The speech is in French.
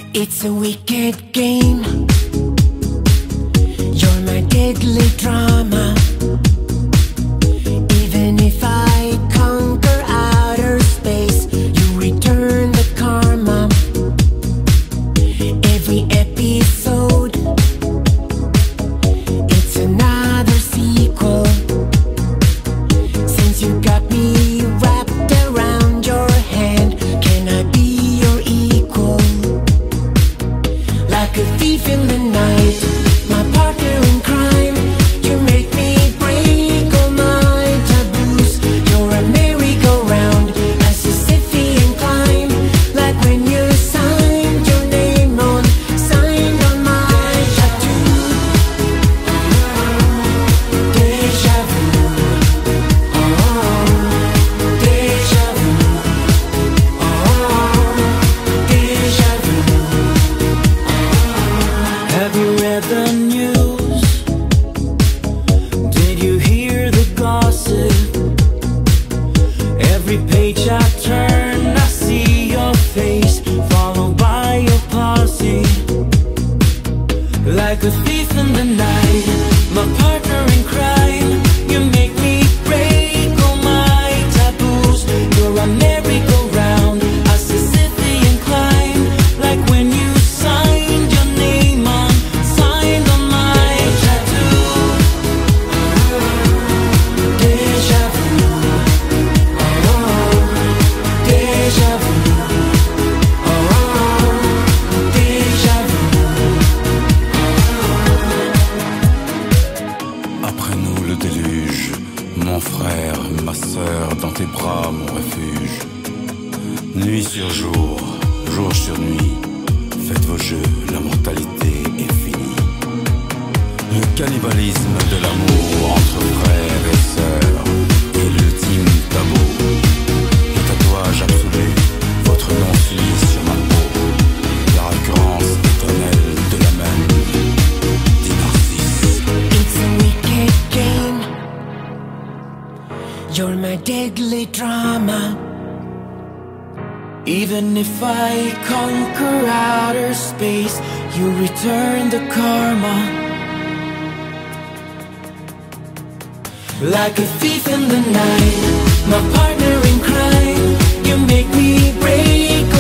It's a wicked game. You're my deadly drama. Even if I conquer outer space, you return the karma. Every episode, it's another sequel. Since you got me wrapped around your hand, can I be your equal? Like a thief in the night, my partner in crime. You make me break all my taboos. You're a merry-go-round, a Sisyphean climb. Like when you signed your name on, signed on my tattoo. Deja vu, deja vu, deja vu. Have you read the news? Did you hear the gossip? Every page I turn, I see your face, followed by your posse. Like a thief in the night, my partner in crime. You make me break all my taboos. You're a merry-go-round, a Sisyphean climb. Like when you signed your name on, signed on my tattoo. Deja vu, deja vu, deja vu. Après nous le déluge, mon frère, ma sœur, dans tes bras mon refuge. Nuit sur jour, jour sur nuit, faites vos jeux, la mortalité est finie. Le cannibalisme de l'amour entre frères et sœurs est l'ultime tabou. Le tatouage absolu, votre nom suit sur ma peau. La récurrence éternelle de la même dit Narcisse. It's a wicked game. You're my deadly drama. Even if I conquer outer space, you return the karma. Like a thief in the night, my partner in crime. You make me break